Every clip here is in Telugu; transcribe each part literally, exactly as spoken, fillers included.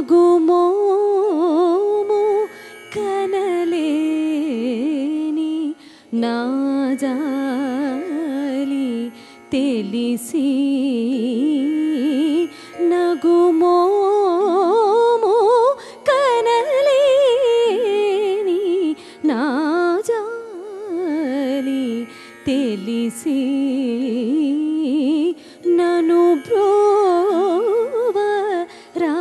నగుమోము కనలేని నా జాలి తెలిసి నగుమోము కనలేని నా జాలి తెలిసి నను బ్రోవరా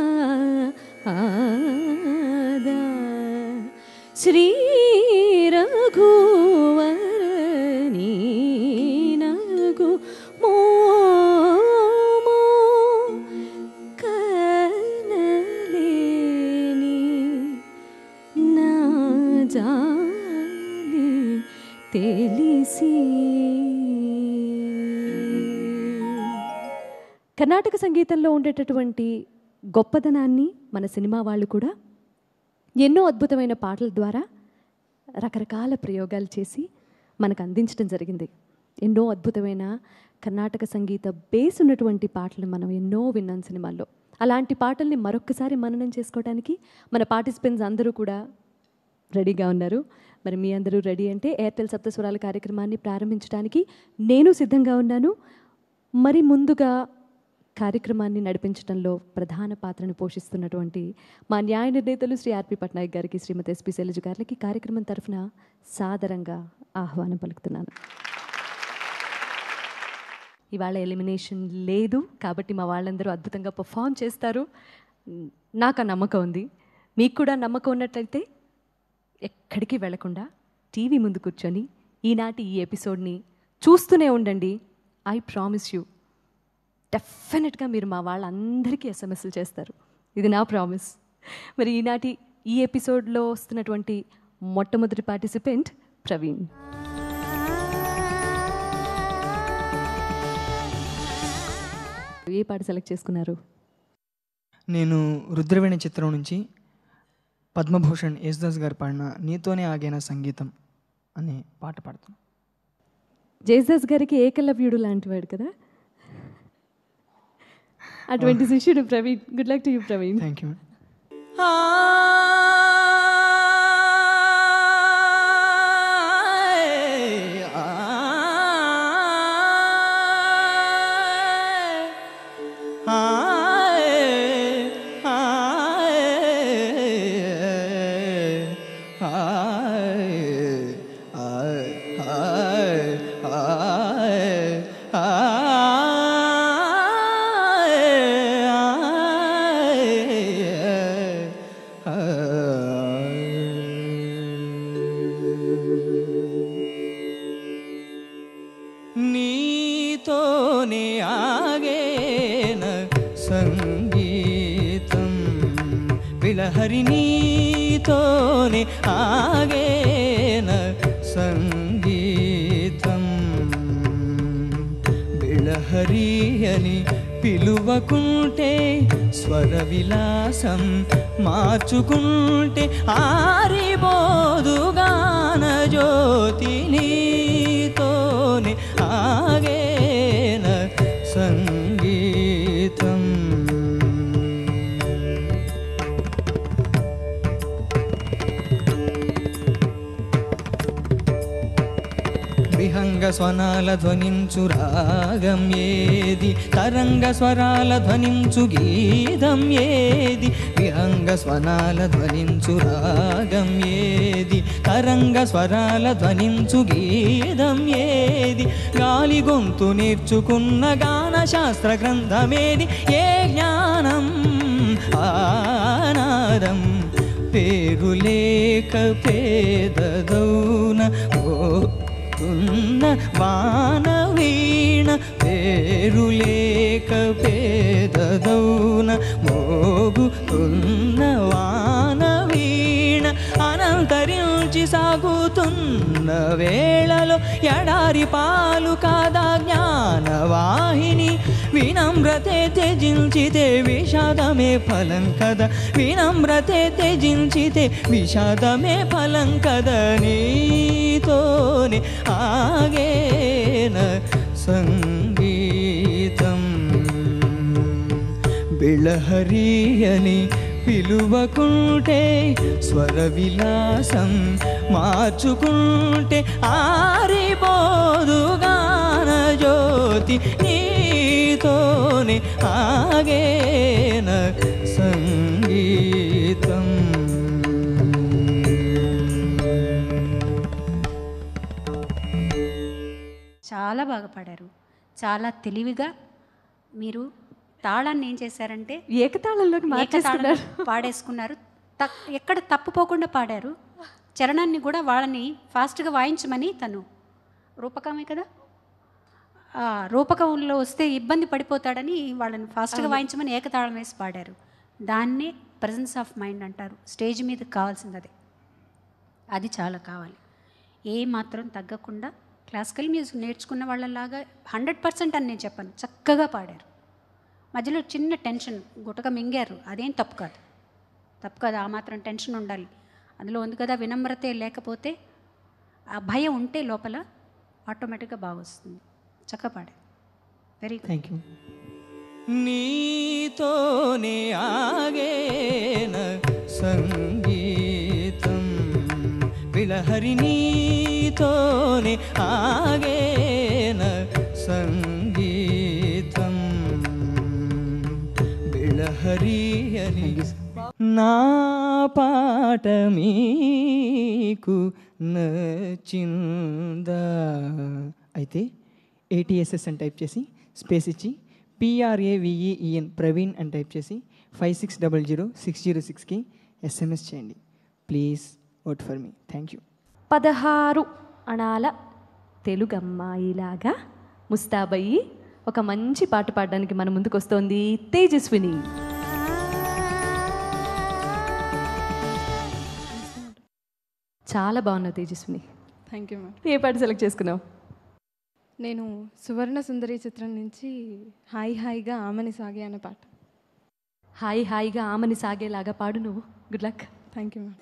శ్రీ రఘువరని నగు మోము కనలేని నా జాలి తెలిసి. కర్ణాటక సంగీతంలో ఉండేటటువంటి గొప్పదనాన్ని మన సినిమా వాళ్ళు కూడా ఎన్నో అద్భుతమైన పాటల ద్వారా రకరకాల ప్రయోగాలు చేసి మనకు అందించడం జరిగింది. ఎన్నో అద్భుతమైన కర్ణాటక సంగీత బేస్ ఉన్నటువంటి పాటలు మనం ఎన్నో విన్నాం సినిమాల్లో. అలాంటి పాటల్ని మరొక్కసారి మననం చేసుకోవడానికి మన పార్టిసిపెంట్స్ అందరూ కూడా రెడీగా ఉన్నారు. మరి మీ అందరూ రెడీ అంటే ఎయిర్టెల్ సప్తస్వరాల కార్యక్రమాన్ని ప్రారంభించడానికి నేను సిద్ధంగా ఉన్నాను. మరి ముందుగా కార్యక్రమాన్ని నడిపించడంలో ప్రధాన పాత్రను పోషిస్తున్నటువంటి మా న్యాయ నిర్ణేతలు శ్రీ ఆర్పి పట్నాయక్ గారికి, శ్రీమతి ఎస్పి శైలజ గారికి కార్యక్రమం తరఫున సాదరంగా ఆహ్వానం పలుకుతున్నాను. ఇవాళ ఎలిమినేషన్ లేదు కాబట్టి మా వాళ్ళందరూ అద్భుతంగా పర్ఫామ్ చేస్తారు. నాకు ఆ నమ్మకం ఉంది. మీకు కూడా నమ్మకం ఉన్నట్లయితే ఎక్కడికి వెళ్లకుండా టీవీ ముందు కూర్చొని ఈనాటి ఈ ఎపిసోడ్ని చూస్తూనే ఉండండి. ఐ ప్రామిస్ యూ, డెఫినెట్గా మీరు మా వాళ్ళందరికీ ఎస్ఎంఎస్లు చేస్తారు. ఇది నా ప్రామిస్. మరి ఈనాటి ఈ ఎపిసోడ్లో వస్తున్నటువంటి మొట్టమొదటి పార్టిసిపెంట్ ప్రవీణ్. ఏ పాట సెలెక్ట్ చేసుకున్నారు? నేను రుద్రవేణి చిత్రం నుంచి పద్మభూషణ్ యేసుదాస్ గారు పాడిన నీతోనే ఆగేన సంగీతం అనే పాట పాడుతాను. యేసుదాస్ గారికి ఏకలవ్యుడు లాంటివాడు కదా, అటువంటి శిష్యుడు Praveen. Good luck to you Praveen. Thank you. నీతోనే ఆగేన సంగీతం విలహరి, నీతోనే ఆగేన సంగీతం విలహరి అని పిలువకుంటే స్వర విలాసం మార్చుకుంటే ఆరిబోదు గాన జ్యోతి, నీతోనే ఆగేన సంగీతం. విహంగ స్వనాల ధ్వనించు రాగం ఏది, తరంగ స్వరాల ధ్వనించు గీతం ఏది. విహంగ స్వనాల ధ్వనించు రాగం ఏది, తరంగ స్వరాల ధ్వనించు గీతం ఏది. గాలి గొంతు నేర్చుకున్న గాన శాస్త్ర గ్రంథమేది. ఏ జ్ఞానం ఆనాదం పేరులేక పేదదౌన ఉన్న వానవీణ, పేరులేక పేదదౌన మోగుతున్న వానవీణ. అనంతరించి సాగుతున్న వేళలో ఎడారి పాలు కాదా జ్ఞానవాహిని. వినమ్రతే త్యజించితే విషాదమే ఫలం కదా, వినమ్రతే త్యజించితే విషాదమే ఫలం కదా. నీతోనే ఆగేన సంగీతం బిళహరియని పిలువకుంటే స్వర విలాసం మార్చుకుంటే ఆరిపోదు గాన జ్యోతి నీతోనే ఆగేన సంగీతం. చాలా బాగా పాడారు. చాలా తెలివిగా మీరు తాళాన్ని ఏం చేశారంటే ఏకతాళంలోకి ఏకతాళంలో మార్చేసుకున్నారు. పాడేసుకున్నారు. తక్ ఎక్కడ తప్పుపోకుండా పాడారు. చరణాన్ని కూడా వాళ్ళని ఫాస్ట్గా వాయించమని తను రూపకమే కదా, ఆ రూపకంలో వస్తే ఇబ్బంది పడిపోతాడని వాళ్ళని ఫాస్ట్గా వాయించమని ఏకతాళం వేసి పాడారు. దాన్నే ప్రజెన్స్ ఆఫ్ మైండ్ అంటారు. స్టేజ్ మీద కావాల్సింది అదే. అది చాలా కావాలి. ఏ మాత్రం తగ్గకుండా క్లాసికల్ మ్యూజిక్ నేర్చుకున్న వాళ్ళలాగా హండ్రెడ్ పర్సెంట్ అని నేను చెప్పాను, చక్కగా పాడారు. మధ్యలో చిన్న టెన్షన్ గుటక మింగారు, అదేం తప్పు కాదు, తప్పు కాదు. ఆ మాత్రం టెన్షన్ ఉండాలి. అందులో ఉంది కదా వినమ్రతే లేకపోతే, ఆ భయం ఉంటే లోపల ఆటోమేటిక్గా బాగా వస్తుంది. చక్కగా పాడారు. Very good. Thank you. నీతోనే ఆగేన సంగీతం బిళహరి నీతోనే ఆగేన సంగీతం బిళహరి అని నా పాట మీకు నచ్చిందా అయితే ఏటీఎస్ఎస్ అని టైప్ చేసి స్పేస్ ఇచ్చి పిఆర్ఏవిఈఎన్ ప్రవీణ్ అని టైప్ చేసి five six double zero six zero సిక్స్కి ఎస్ఎంఎస్ చేయండి. Please vote for me. Thank you. పదహారు అణాల తెలుగమ్మాయిలాగా ముస్తాబయ్యి ఒక మంచి పాట పాడడానికి మన ముందుకు వస్తోంది తేజస్విని. చాలా బాగున్నావు తేజస్విని. Thank you ma'am. ఏ పాట సెలెక్ట్ చేసుకున్నావు? నేను సువర్ణ సుందరి చిత్రం నుంచి హాయ్ హాయిగా ఆమని సాగే అనే పాట. హాయి హాయిగా ఆమని సాగేలాగా పాడు నువ్వు. Good luck. Thank you ma'am.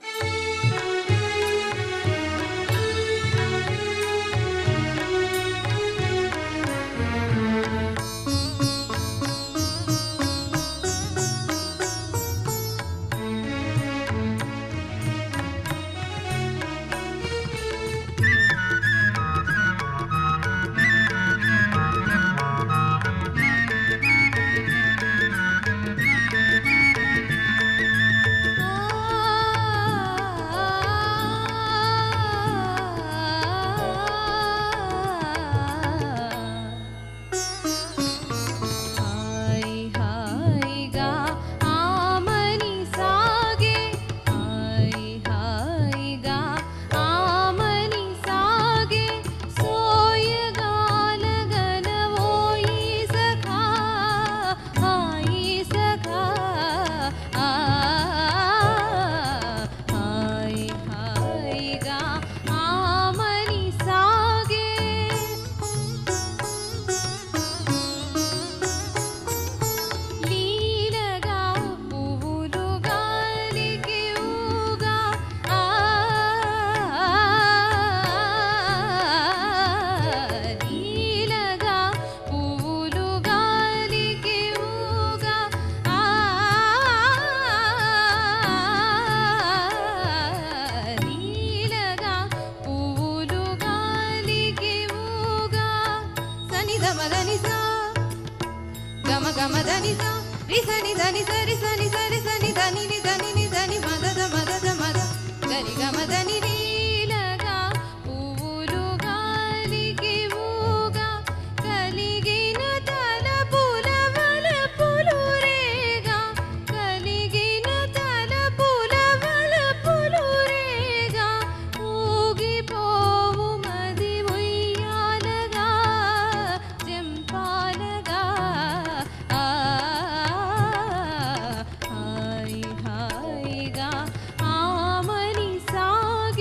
ఆమని సాగే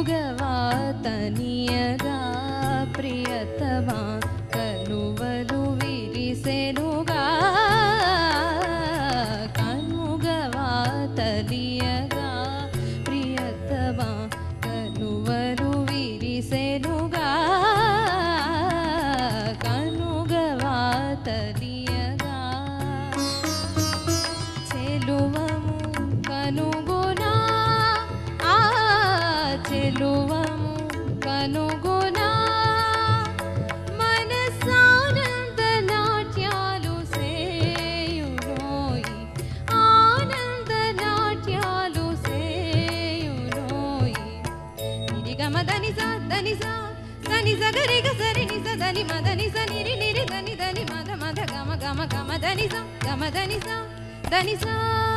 కనుగవా తనియగా ప్రియతమా కనువలు విరిసెనుగా కనుగవా తనియగా ప్రియతమా కనువలు విరిసెనుగా కనుగవా తనియగా చెలువము కనుగొనా ఆ చెలువము కనుగొనా మనసానంద నాట్యాలు సేయునోయి ఆనంద నాట్యాలు సేయునోయి నిరిగమ దని స దని స దని స గరి గ సరి ని స దని మ దని స నిరి నిరి దని దని మద మద గమ గమ గమ దని స గమ దని స దని స.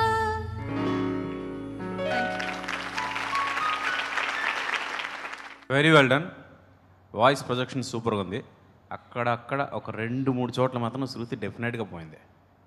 Very well done. Voice projection సూపర్గా ఉంది. అక్కడక్కడ ఒక రెండు మూడు చోట్ల మాత్రం శృతి డెఫినెట్గా పోయింది,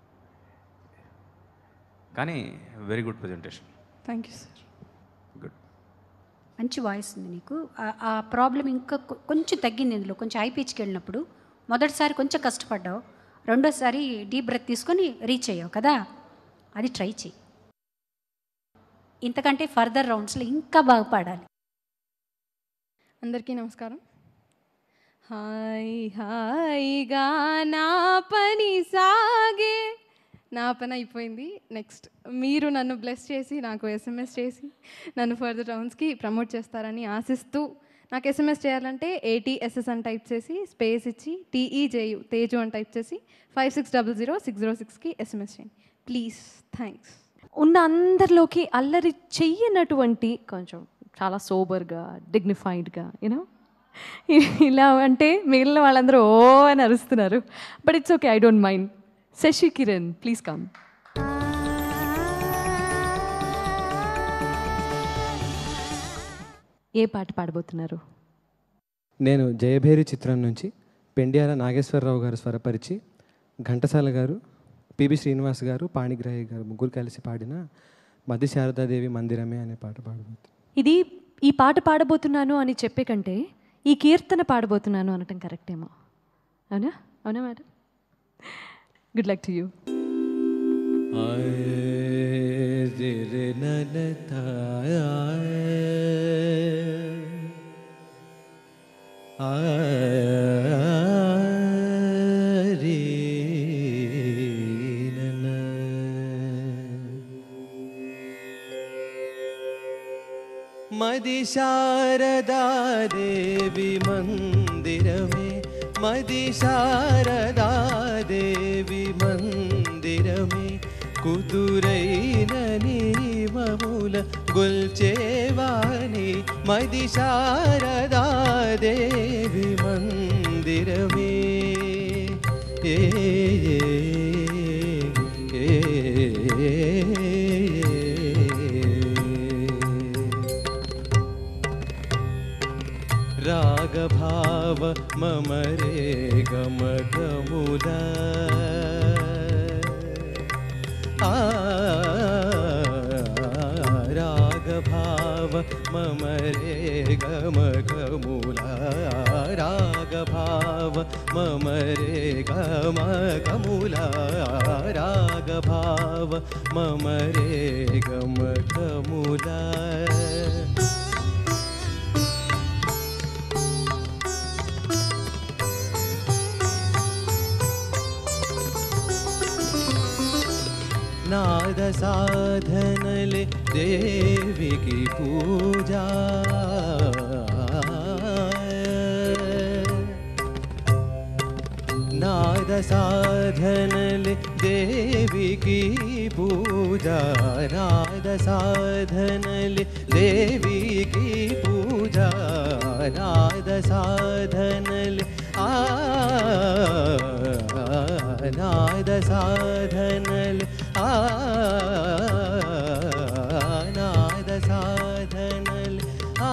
కానీ very good presentation. Thank you sir. Good. మంచి వాయిస్ ఉంది నీకు. ఆ- ఆ ప్రాబ్లం ఇంకా కొ- కొంచెం తగ్గింది ఇందులో. కొంచెం హై పిచ్కి వెళ్ళినప్పుడు మొదటిసారి కొంచెం కష్టపడ్డావు, రెండోసారి డీప్ బ్రెత్ తీసుకొని రీచ్ అయ్యావు కదా, అది ట్రై చేయి. ఇంతకంటే ఫర్దర్ రౌండ్స్లో ఇంకా బాగా పాడాలి. అందరికీ నమస్కారం. హాయ్ హాయిగా నా పని సాగే. నా పని అయిపోయింది. నెక్స్ట్ మీరు నన్ను బ్లెస్ చేసి నాకు ఎస్ఎంఎస్ చేసి నన్ను ఫర్దర్ రౌండ్స్కి ప్రమోట్ చేస్తారని ఆశిస్తూ, నాకు ఎస్ఎంఎస్ చేయాలంటే ఏటీఎస్ఎస్ అని టైప్ చేసి స్పేస్ ఇచ్చి టీఈజేయు తేజు అని టైప్ చేసి five six double zero six zero సిక్స్కి ఎస్ఎంఎస్ చేయండి ప్లీజ్. థ్యాంక్స్. ఉన్న అందరిలోకి అల్లరి చెయ్యనటువంటి కొంచెం చాలా సోబర్గా డిగ్నిఫైడ్గా యూనో ఇలా అంటే మిగిలిన వాళ్ళందరూ ఓ అని అరుస్తున్నారు. But it's okay, I don't mind. Shashi Kiran please come. ఏ పాట పాడబోతున్నారు? నేను జయభేరి చిత్రం నుంచి పెండ్యాల నాగేశ్వరరావు గారు స్వరపరిచి ఘంటసాల గారు, పిబి శ్రీనివాస్ గారు, పాణిగ్రాహి గారు ముగ్గురు కలిసి పాడిన మది శారదాదేవి మందిరమే అనే పాట పాడబోతుంది. ఇది ఈ పాట పాడబోతున్నాను అని చెప్పే కంటే ఈ కీర్తన పాడబోతున్నాను అనటం కరెక్ట్ ఏమో. అవునా అవునా madam? Good luck to you. మది శారదా దేవి మందిరమే, మది శారదా దేవి మందిరమే, కుదురైన నీమముల గొల్చేవాణి మది శారదా దేవి మందిరమే. ఏ ఏ రాగభావ మమ రే గమ గములా రాగభావ మమ రే గమ గములా రాగభావ మమ రే గమ గములా రాగభావ మమ రే గమ గములా. नाद साधनले देवी की पूजा, नाद साधनले देवी की पूजा, नाद साधनले देवी की पूजा, नाद साधनले आ नाद साधनले आ नाद साधनले आ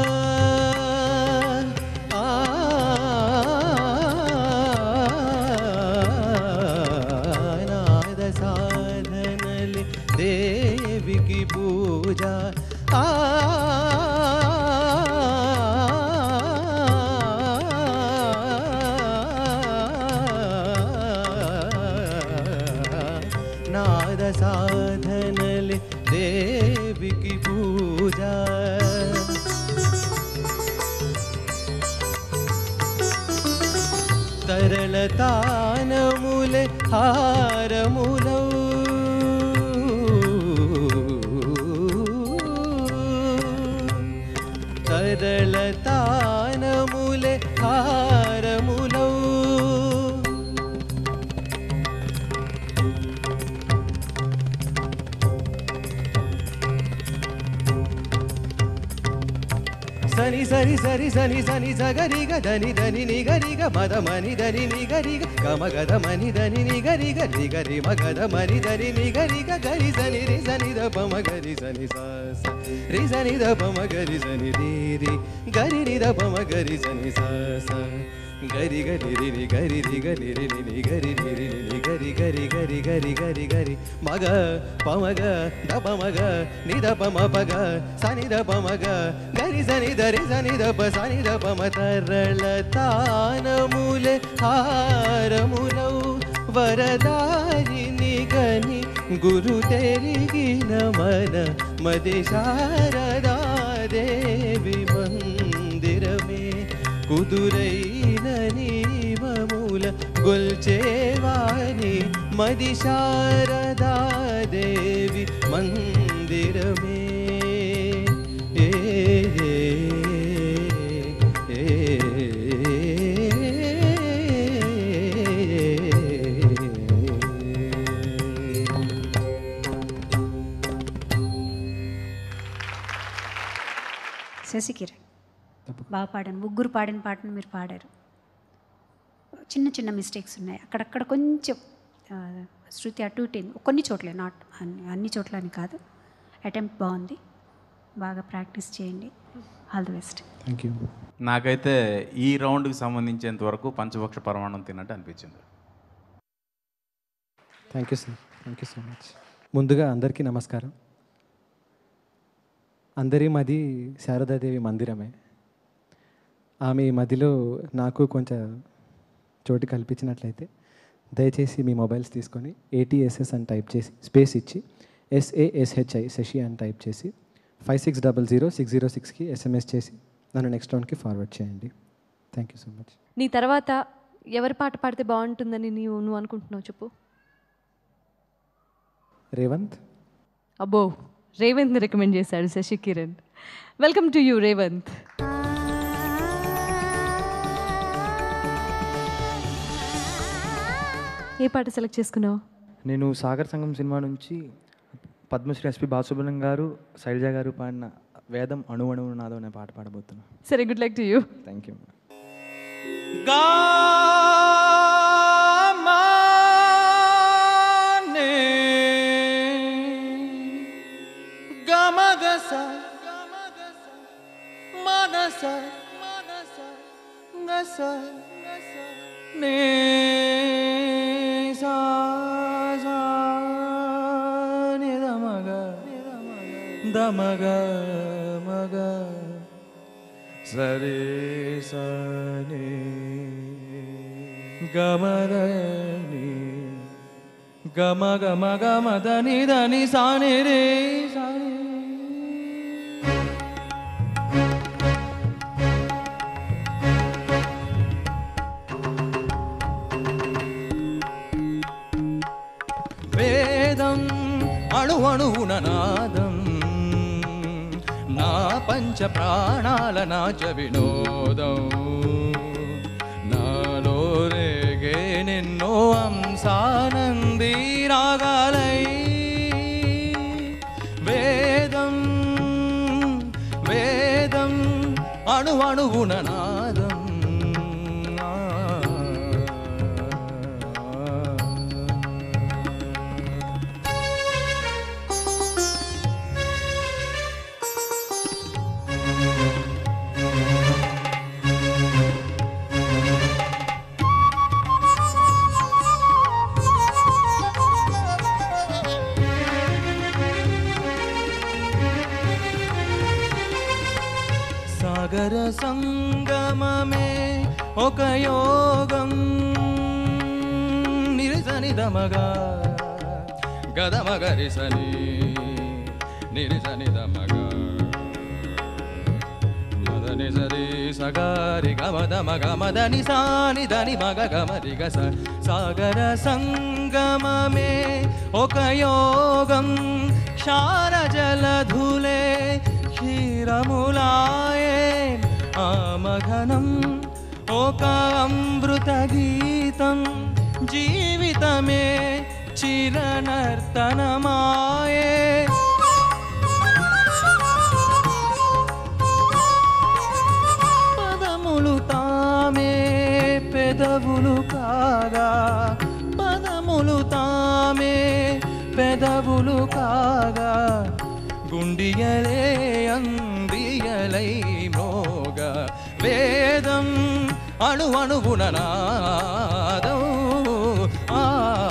नाद साधनले देवी की पूजा आ తరళతానములే హారములౌ తరళతానములే హారములౌ సని సరి సరి సని సని సగరిగ ధని ధని నిగరిగ మద మని ధని నిగరిగ గమ గద మని ధని నిగరిగ నిగరి మగద మని ధని నిగరిగ గరి సని రి సని ద పమ గరి సని స రి సని ద పమ గరి సని రి రి గరి రి ద పమ గరి సని స స గరి గరి రి రి గరి రి గరి రి రి రి గరి రి రి రి గరి గరి గరి గరి గరి గరి మగ పమగ ద పమగ ని ద పమ పగ సని ద పమగ గరి సని ద రి సని ద ప సని ద పమ తరళతానములే హారములౌ వరదాయిని గని గురు తెరిగిన మన మది శారదా దేవి మందిరమే కుదురైన నీవముల గొల్చేవాని మది శారదా దేవి మందిరమే ఏ ఏ ఏ శశికిరణ్ బాగా పాడాను. ముగ్గురు పాడిన పాటను మీరు పాడారు. చిన్న చిన్న మిస్టేక్స్ ఉన్నాయి అక్కడక్కడ, కొంచెం శృతి అటు ఇటు కొన్ని చోట్లే, నాట్ అన్ని అన్ని చోట్ల అని కాదు. అటెంప్ట్ బాగుంది, బాగా ప్రాక్టీస్ చేయండి. All the best. Thank you. నాకైతే ఈ రౌండ్కి సంబంధించేంత వరకు పంచభక్ష పరమాణం తిన్నట్టు అనిపించింది. Thank you sir, thank you so much. ముందుగా అందరికీ నమస్కారం. అందరి మది శారదాదేవి మందిరమే. ఆమె ఈ మదిలో నాకు కొంచెం చోటు కల్పించినట్లయితే దయచేసి మీ మొబైల్స్ తీసుకొని ఏటీఎస్ఎస్ అని టైప్ చేసి స్పేస్ ఇచ్చి ఎస్ఏఎస్హెచ్ఐ శశి అని టైప్ చేసి five six double zero six zero సిక్స్కి ఎస్ఎంఎస్ చేసి నన్ను నెక్స్ట్ రౌండ్కి ఫార్వర్డ్ చేయండి. Thank you so much. నీ తర్వాత ఎవరి పాట పాడితే బాగుంటుందని నీవు నువ్వు అనుకుంటున్నావు చెప్పు. రేవంత్. అబ్బో, రేవంత్ రికమెండ్ చేశాడు Shashikiran. Welcome to you Revanth. ఏ పాట సెలెక్ట్ చేసుకున్నావు? నేను సాగర్ సంఘం సినిమా నుంచి పద్మశ్రీ ఎస్పి బాలసుబ్రహ్మణ్యం గారు, శైలజ గారు పాడిన వేదం అణు అణువు నాదో అనే పాట పాడబోతున్నా. సరే, good luck to you. Thank you. గమగస మనస గస నే సా సా ని దమగ దమగ మగ సరే సని గమదని గమ గమ గమదని దని సాని రే సాని. వేదం అణు అణువున నాదం నా పంచ ప్రాణాల నాచ వినోదం నాలో రేగే నిన్నో అంశానంది రాగాలై. వేదం వేదం అణు అణువున నాదం సాగర సంగమమే ఒక యోగం నిరిసని దమగా గదమగరిసని నిరిసని దమగా మద దని సరి సగారి గమద మగమదని సాని దని మగ గమరి గస సాగర సంగమమే ఒక యోగం క్షార జలధులే క్షీరములాయే ఆమఘనం ఒక అమృత గీతం జీవితమే చిరనర్తనమాయే పదములు తామే పెదవులు కాగా పదములు తామే పెదవులు కాగా గుండియలే అందియలై మోగ వేదం అణు అణువున నాదం ఆ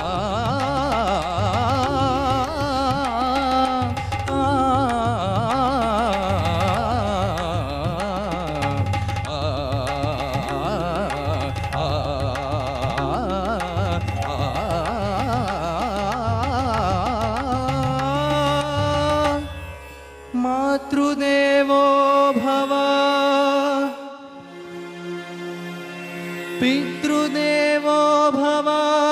మాతృదేవో భవ పితృదేవో భవ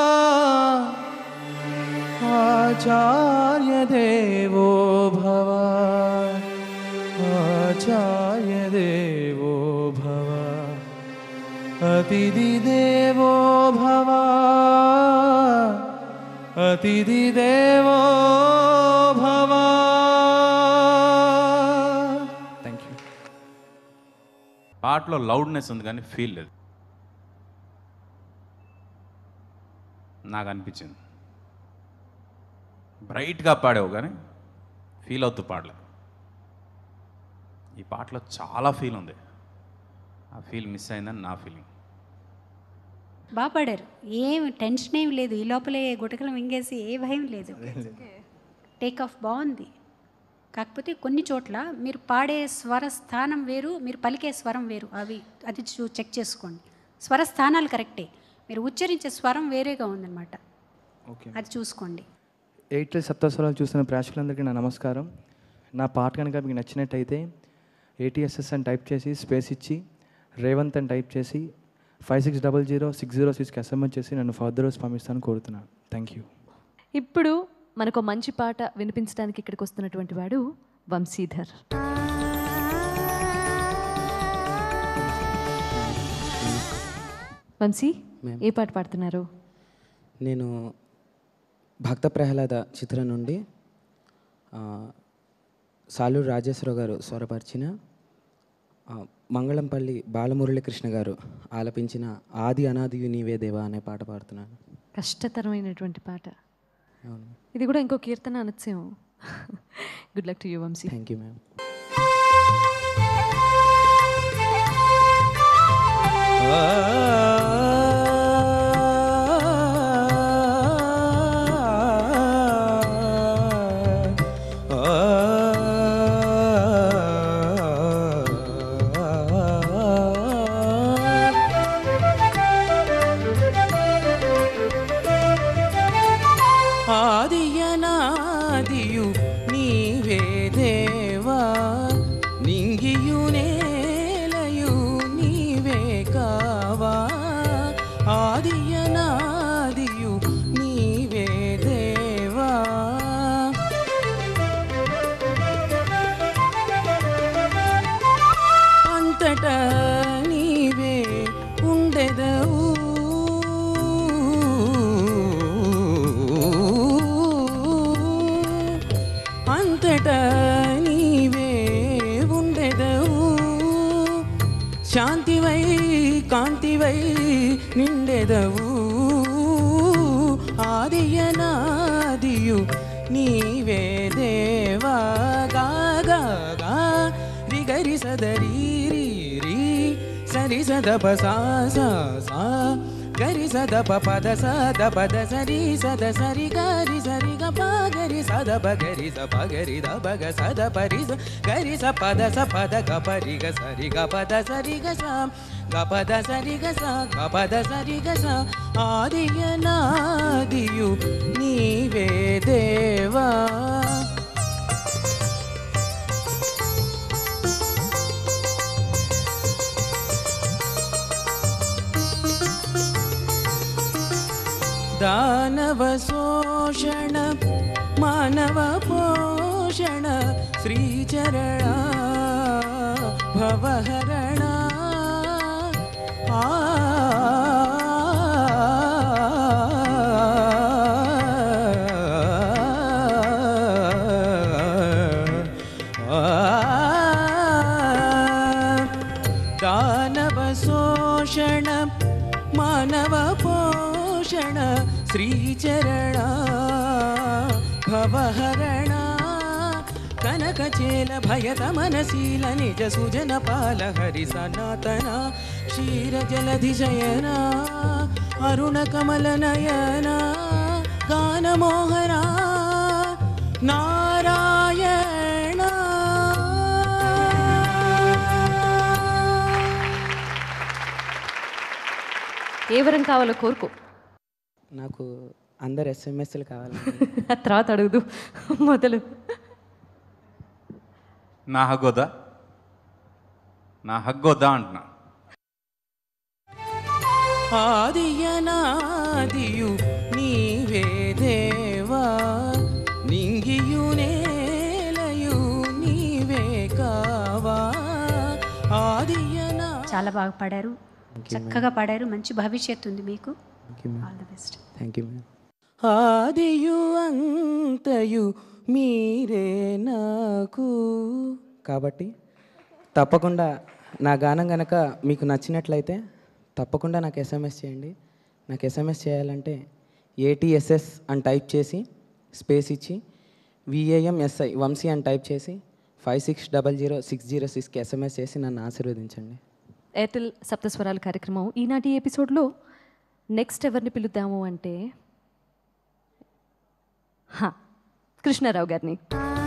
ఆచార్య దేవో భవ ఆచార్య దేవో భవ అతిథి దేవో భవ అతిథి దేవో భవ. Thank you. పాటలో లౌడ్నెస్ ఉంది కానీ ఫీల్ లేదు నాకు అనిపించింది. బ్రైట్గా పాడావు కానీ ఫీల్ అవుతూ పాడలేదు. ఈ పాటలో చాలా ఫీల్ ఉంది, ఆ ఫీల్ మిస్ అయిందని నా ఫీలింగ్. బాగా పాడారు, ఏం టెన్షన్ ఏం లేదు, ఈ లోపలే గుటకలు మింగేసి ఏ భయం లేదు. టేక్ ఆఫ్ బాగుంది. కాకపోతే కొన్ని చోట్ల మీరు పాడే స్వర స్థానం వేరు, మీరు పలికే స్వరం వేరు, అవి అది చూ చెక్ చేసుకోండి. స్వర స్థానాలు కరెక్టే, మీరు ఉచ్చరించే స్వరం వేరేగా ఉందన్నమాట. ఓకే, అది చూసుకోండి. ఎయిట్ సప్తస్వరాలు చూసిన ప్రేక్షకులందరికీ నా నమస్కారం. నా పాట కనుక మీకు నచ్చినట్టయితే ఏటీఎస్ఎస్ అని టైప్ చేసి స్పేస్ ఇచ్చి రేవంత్ అని టైప్ చేసి five six double zero six zero సిక్స్కి ఎస్ఎంఎస్ చేసి నన్ను ఫర్దర్ రోజు పంపిస్తాను కోరుతున్నాను. Thank you. ఇప్పుడు మనకు మంచి పాట వినిపించడానికి ఇక్కడికి వస్తున్నటువంటి వాడు వంశీధర్. వంశీ, ఏ పాట పాడుతున్నారు? నేను భక్త ప్రహ్లాద చిత్రం నుండి సాలూరు రాజేశ్వరరావు గారు స్వరపరిచిన, మంగళంపల్లి బాలమురళీకృష్ణ గారు ఆలపించిన ఆది అనాదియు నీవే దేవా అనే పాట పాడుతున్నాను. కష్టతరమైనటువంటి పాట ఇది కూడా, ఇంకో కీర్తన అనొచ్చేమో. Good luck to you Vamsi. Thank you ma'am. ఆదియనాదియు నీవే దేవా, నింగియు నేలయు నీవే కావా. ఆదియనాదియు నీవే దేవా, అంతటా నీవే ఉండెదవు. అంతటా నీవే ఉండెదవు, శాంతివై కాంతివై నిండెదవు. ఆదియనాదియు నీవే దేవా. గాగా రిగరి సదరి రీ సరి సదప సా సా సా గరి సదప పద సద పద సరి సద సరి గరి సరి గ ప గరి సద ప గరి స ప గరి ద ప గ సద పరి స గరి స పద స పద గ పరి గ సరి గ పద సరి గ స గ పద సరి గ స గ పద సరి గ స. ఆదియనాదియు నీవే దేవా. दानव शोषण मानव पोषण श्रीचरणा भवहरणा आ दानव शोषण मानव पोषण श्रीचरणा भवहरणा कनकचेल भयतमनशील निज सुजन पाल हरि सनातना क्षीरजलधि शयना अरुण कमल नयना गानमोहना नारायण ఏ వరం కావాలో కోరుకో. నాకు అందరు ఎస్ఎంఎస్లు కావాలి. తర్వాత అడుగుదు మొదలు. నా హగ్గోదా నా హగ్గోదా అంటున్నా. ఆదియనాదియు నీవే దేవా నింగియు నేలయు నీవే కావా ఆదియనా. చాలా బాగా పాడారు, చక్కగా పాడారు. మంచి భవిష్యత్తు ఉంది మీకు. All the best. Thank you ma'am. ఆదియు అంతయు మీరే నాకు. కాబట్టి తప్పకుండా నా గానం కనుక మీకు నచ్చినట్లయితే తప్పకుండా నాకు ఎస్ఎంఎస్ చేయండి. నాకు ఎస్ఎంఎస్ చేయాలంటే ఏటీఎస్ఎస్ అని టైప్ చేసి స్పేస్ ఇచ్చి విఏఎంఎస్ఐ వంశీ అని టైప్ చేసి five six double zero six zero సిక్స్కి ఎస్ఎంఎస్ చేసి నన్ను ఆశీర్వదించండి. ఎయిర్టెల్ సప్తస్వరాల కార్యక్రమం ఈనాటి ఎపిసోడ్లో నెక్స్ట్ ఎవరిని పిలుద్దాము అంటే హా కృష్ణారావు గారిని.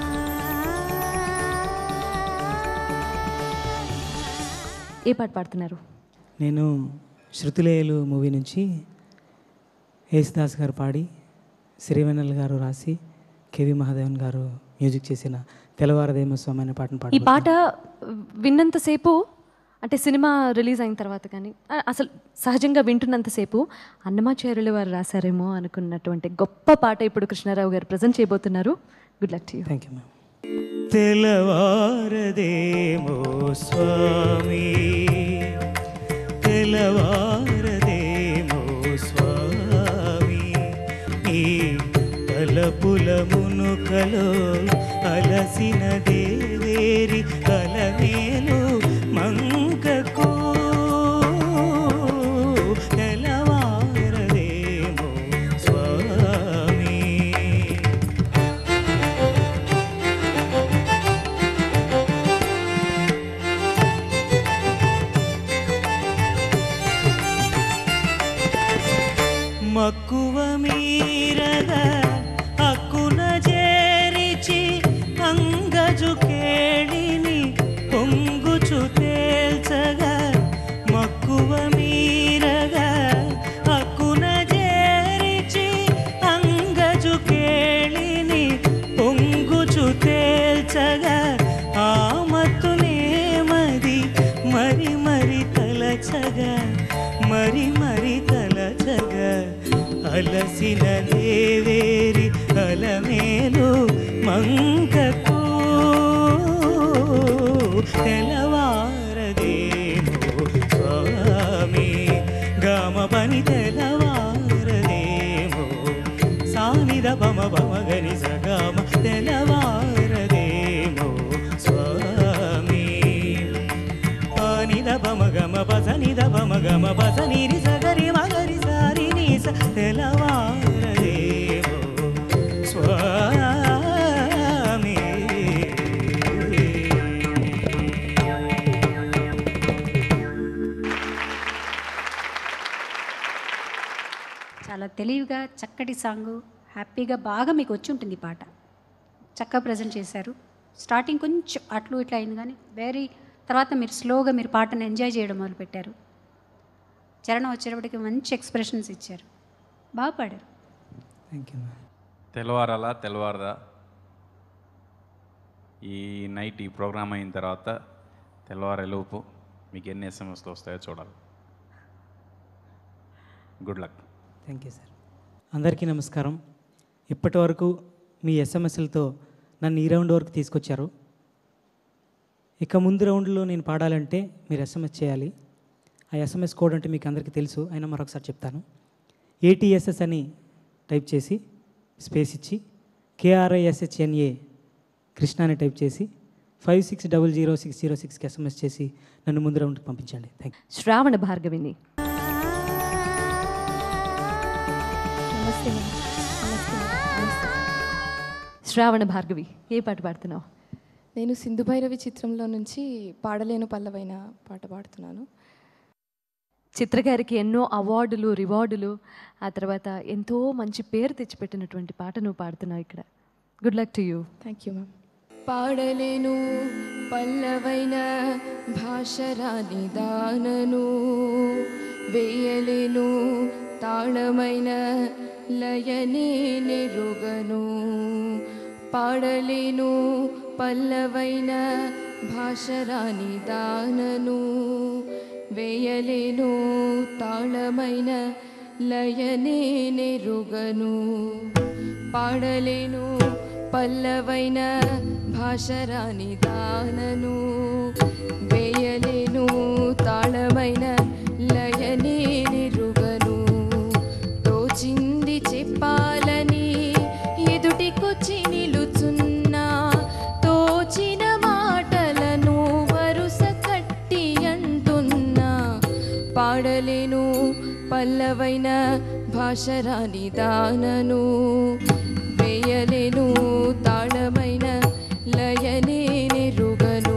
ఏ పాట పాడుతున్నారు? నేను శృతిలేయులు మూవీ నుంచి యేసుదాస్ గారు పాడి శ్రీవెన్నెల గారు రాసి కేవి మహాదేవన్ గారు మ్యూజిక్ చేసిన తెల్లవారదేమ స్వామి అనే పాటను పాడు. ఈ పాట విన్నంతసేపు అంటే సినిమా రిలీజ్ అయిన తర్వాత కానీ అసలు సహజంగా వింటున్నంతసేపు అన్నమాచార్యుల వారు రాశారేమో అనుకున్నటువంటి గొప్ప పాట ఇప్పుడు కృష్ణారావు గారు ప్రజెంట్ చేయబోతున్నారు. Good luck to you. Thank you ma'am. తెల్లవారదేమో స్వామి తెల్లవారదేమో స్వామి ఈ తలపుల మునుకలో అలసిన దేవేరి కలమేలు మంకకు తెల్లవారదేమో స్వామి. మక్కువ మీరగా అక్కున చేరిచి అంగజు కేళిని పొంగుచు తేల్చగా మక్కువ మీరగా అక్కున చేరిచి అంగజు కేళిని పొంగుచు తేల్చగా ఆమతునే మది మరి మరి తలచగా మరి మరి తలచగా అలసిన దేవేరి అలమేలు మంకకు తెల్లవారదేమో స్వామి గామ పని తెల్లవారదేమో సానిద బమ బమ గని సగామ తెల్లవారదేమో స్వామి పానిద బమ గమ బసనిద బమ గమ బసనిరి సగరి మగరి సారి నీస తెల్లవారదేమో స్వామి. చాలా తెలివిగా చక్కటి సాంగు, హ్యాపీగా బాగా మీకు వచ్చి ఉంటుంది ఈ పాట. చక్కగా ప్రజెంట్ చేశారు. స్టార్టింగ్ కొంచెం అట్లు ఇట్లా అయింది కానీ వెరీ తర్వాత మీరు స్లోగా మీరు పాటను ఎంజాయ్ చేయడం మొదలుపెట్టారు. చరణం వచ్చేటప్పటికి మంచి ఎక్స్ప్రెషన్స్ ఇచ్చారు, బాగా పాడారు. Thank you. తెల్లవారాలా తెల్లవారదా ఈ నైట్ ఈ ప్రోగ్రామ్ అయిన తర్వాత తెల్లవారేలోపు మీకు ఎన్ని ఎస్ఎంఎస్లు వస్తాయో చూడాలి. Good luck. Thank you sir. అందరికీ నమస్కారం. ఇప్పటి వరకు మీ ఎస్ఎంఎస్లతో నన్ను ఈ రౌండ్ వరకు తీసుకొచ్చారు. ఇక ముందు రౌండ్లో నేను పాడాలంటే మీరు ఎస్ఎంఎస్ చేయాలి. ఆ ఎస్ఎంఎస్ కోడ్ అంటే మీకు అందరికీ తెలుసు, అయినా మరొకసారి చెప్తాను. ఏటీఎస్ఎస్ అని టైప్ చేసి స్పేస్ ఇచ్చి కేఆర్ఐఎస్హెచ్ఎన్ఏ కృష్ణ అని టైప్ చేసి five six double zero six zero సిక్స్కి ఎస్ఎంఎస్ చేసి నన్ను ముందు రౌండ్కి పంపించండి. Thank you. శ్రావణ భార్గవిని. నమస్తే నమస్తే నమస్తే. శ్రావణ భార్గవి, ఏ పాట పాడుతున్నావు? నేను సింధు భైరవి చిత్రంలో నుంచి పాడలేను పల్లవైన పాట పాడుతున్నాను. చిత్రగారికి ఎన్నో అవార్డులు, రివార్డులు, ఆ తర్వాత ఎంతో మంచి పేరు తెచ్చిపెట్టినటువంటి పాట నువ్వు పాడుతున్నావు ఇక్కడ. Good luck to you. Thank you ma'am. పాడలేను పల్లవైన భాషరాని దానను, వేయలేను తాళమైన లయనే నెరుగను. పాడలేను పల్లవైన భాషరాని దానను, వేయలేను తాళమైన లయనే నెరుగను. పాడలేను పల్లవైన భాషరాని దానను, వేయలేను తాళమైన లయనే నెరుగను. తోచింది చెప్పాలని ఎదుటికొచ్చి నిలుచున్నా, తోచిన మాటలను వరుస కట్టి అంటున్నా. పాడలేను పల్లవైన భాషరాని దానను, వేయలేను తాళమైన లయనే నెరుగను.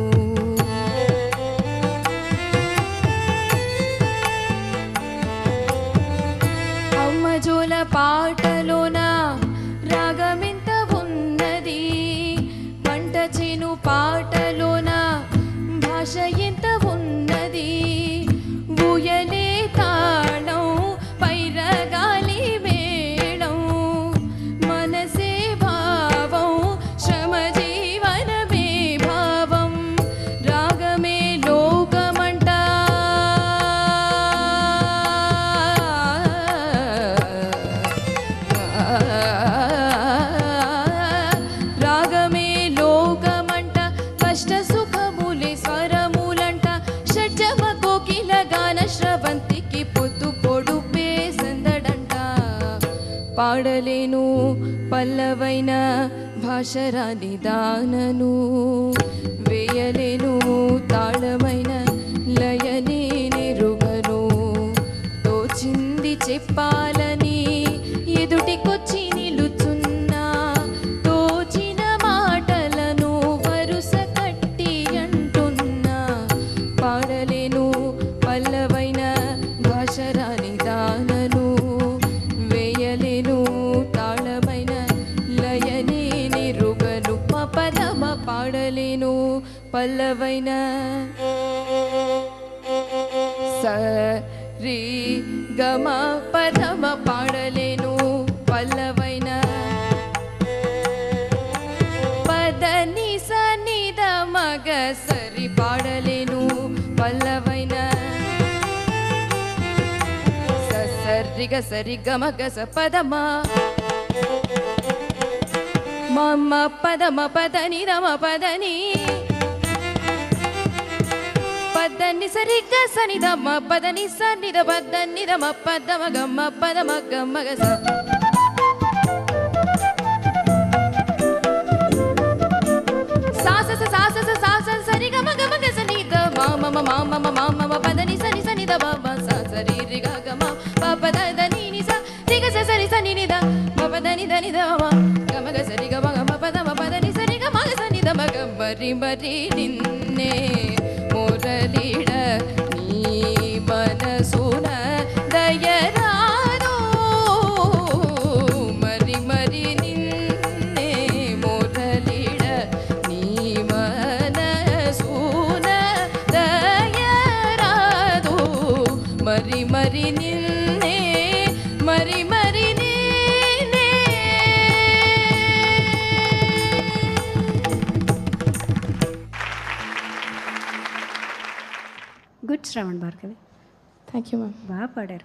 అమ్మజోల పాటలోన రాగమెంత ఉన్నది, పంట చేను పాటలోన భాష ఎంత ఉన్నది. ఊయలే తాళం పైరగాలి మేళం, మనసే భావం శ్రమ జీవనమే భావం. రాగమే లోకమంట, రాగమే లోకమంట. కష్ట సుఖములే స్వరములంట, షడ్జమ కోకిల గాన శ్రవంతికి పొద్దు పొడుపే సందడంట. పాడలేను పల్లవైన భాషరాని దానను, వేయలేను తాళమైన లయనే నెరుగను. తోచింది చెప్పాలని ఎదుటికొచ్చి నిలుచున్నా, తోచిన మాటలను వరుస కట్టి అంటున్నా. పాడలేను పల్లవైన భాషరాని దానను, వేయలేను తాళమైన లయనే నెరుగను. పదమ పాడలేను పల్లవైన సరి గమ పదమ పాడలేను పల్లవైన పదని సనిద మగ సరి పాడలేను పల్లవైన సరిగ సరి గమ గస పదమ మమ్మ పదమ పదని రమ పదని పదని సరిగ సనిదమ్మ పదని సన్నిద పదని రమ పదమ గమ్మ పదమ గమ్మ గస. సాస సాస సాస సరి గమ గమ గస నిద మామ మామ మామ పదని సని సనిద బాబ సరి రిగ గమ పద దని ని స రిగ స సరి సని నిద పదని దని ద గమ గ సరి గమ గమ పదమ పదని సరి గమ గ సని ద మగ మరి మరి నిన్నే మురళిడ నీ మనసున దయరాదో. మరి మరి నిన్నే మురళిడ నీ మనసున దయరాదో. మరి మరి నిన్నే మరి మరి నిన్నే. Good Shravan Bhargavi. Thank you ma'am. బాగా పాడారు.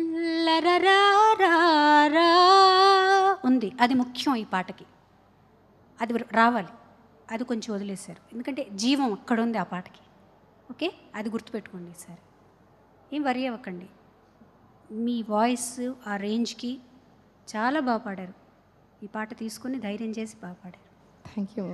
లరరారారా ఉంది, అది ముఖ్యం ఈ పాటకి, అది రావాలి. అది కొంచెం వదిలేశారు, ఎందుకంటే జీవం అక్కడ ఉంది ఆ పాటకి. ఓకే, అది గుర్తుపెట్టుకోండి సార్. ఏం వరి అవ్వకండి, మీ వాయిస్ ఆ రేంజ్కి చాలా బాగా పాడారు. ఈ పాట తీసుకుని ధైర్యం చేసి బాగా పాడారు. Thank you.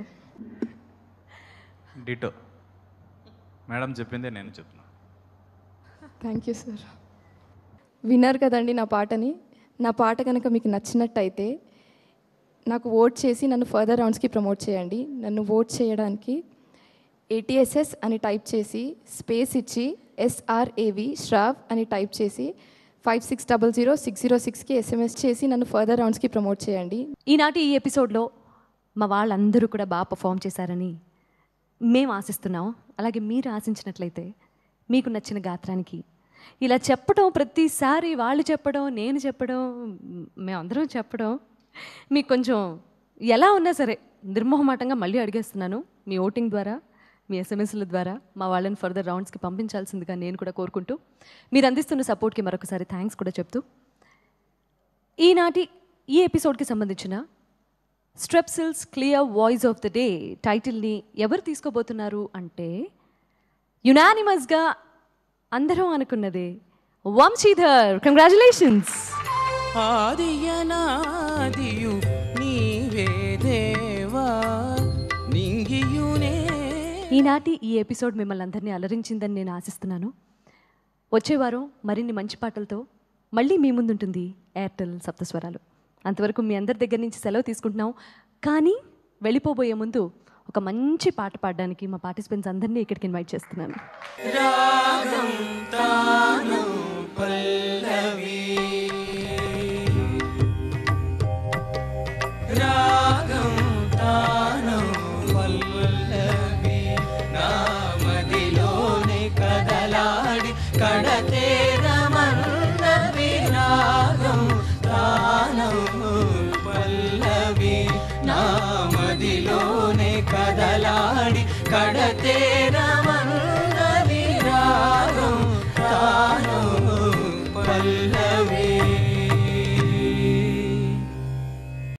డిటో మేడం చెప్పిందే నేను చెప్తున్నా. Thank you sir. విన్నారు కదండి నా పాటని. నా పాట కనుక మీకు నచ్చినట్టయితే నాకు ఓట్ చేసి నన్ను ఫర్దర్ రౌండ్స్కి ప్రమోట్ చేయండి. నన్ను ఓట్ చేయడానికి ఏటీఎస్ఎస్ అని టైప్ చేసి స్పేస్ ఇచ్చి ఎస్ఆర్ఏవి శ్రావ్ అని టైప్ చేసి five six double zero six zero సిక్స్కి ఎస్ఎంఎస్ చేసి నన్ను ఫర్దర్ రౌండ్స్కి ప్రమోట్ చేయండి. ఈనాటి ఈ ఎపిసోడ్లో మా వాళ్ళందరూ కూడా బాగా పర్ఫామ్ చేశారని మేము ఆశిస్తున్నాం. అలాగే మీరు ఆశించినట్లయితే మీకు నచ్చిన గాత్రానికి ఇలా చెప్పడం, ప్రతిసారి వాళ్ళు చెప్పడం, నేను చెప్పడం, మేమందరం చెప్పడం మీకు కొంచెం ఎలా ఉన్నా సరే నిర్మోహమాటంగా మళ్ళీ అడిగేస్తున్నాను. మీ ఓటింగ్ ద్వారా, మీ ఎస్ఎంఎస్ల ద్వారా మా వాళ్ళని ఫర్దర్ రౌండ్స్కి పంపించాల్సిందిగా నేను కూడా కోరుకుంటూ, మీరు అందిస్తున్న సపోర్ట్కి మరొకసారి థ్యాంక్స్ కూడా చెప్తూ, ఈనాటి ఈ ఎపిసోడ్కి సంబంధించిన Strepsils clear voice of the day టైటిల్ని ఎవరు తీసుకోబోతున్నారు అంటే, యునానిమస్గా అందరం అనుకున్నదే వంశీధర్. కంగ్రాచులేషన్స్. ఆదియనాదియు నీవే దేవా నింగియునే. ఈనాటి ఈ ఎపిసోడ్ మిమ్మల్ని అందరినీ అలరించిందని నేను ఆశిస్తున్నాను. వచ్చే వారం మరిన్ని మంచి పాటలతో మళ్ళీ మీ ముందుంటుంది ఎయిర్టెల్ సప్తస్వరాలు. అంతవరకు మీ అందరి దగ్గర నుంచి సెలవు తీసుకుంటున్నాం. కానీ వెళ్ళిపోబోయే ముందు ఒక మంచి పాట పాడడానికి మా పార్టిసిపెంట్స్ అందరినీ ఇక్కడికి ఇన్వైట్ చేస్తున్నాను. రాగం తానం పల్లవి, రాగం తానం పల్లవి, నామదిలోనే కదలాడి కడతేరమన్నవి. రాగం తానం పల్లవి, నామదిలోనే కదలాడి కడతేరమన్నవి. రాగం తానం పల్లవి.